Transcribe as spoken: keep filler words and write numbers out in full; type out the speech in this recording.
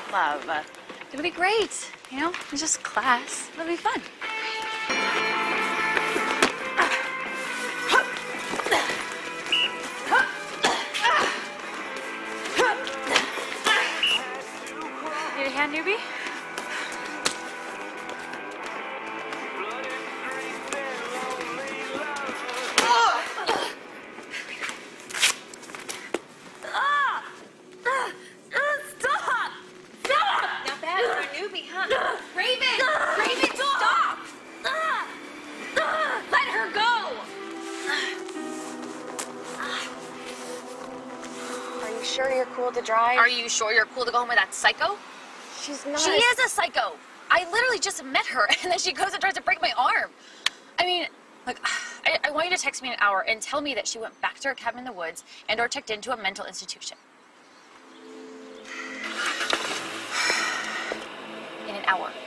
love. Uh, it'll be great. You know, it's just class. It'll be fun. Need a hand, newbie? Sure you're cool to drive? Are you sure you're cool to go home with that psycho? She's not. She is a psycho. I literally just met her, and then she goes and tries to break my arm. I mean, look, I, I want you to text me in an hour and tell me that she went back to her cabin in the woods and or checked into a mental institution. In an hour.